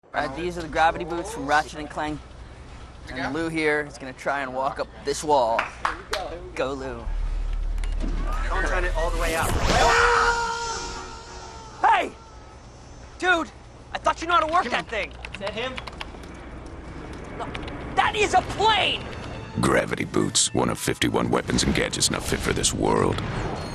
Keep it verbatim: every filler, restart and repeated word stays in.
Alright, these are the gravity boots from Ratchet and Clank. And Lou here is gonna try and walk up this wall. Go, Lou. Don't turn it all the way out. Hey! Dude, I thought you know how to work that thing. Is that him? No, that is a plane! Gravity boots, one of fifty-one weapons and gadgets not fit for this world.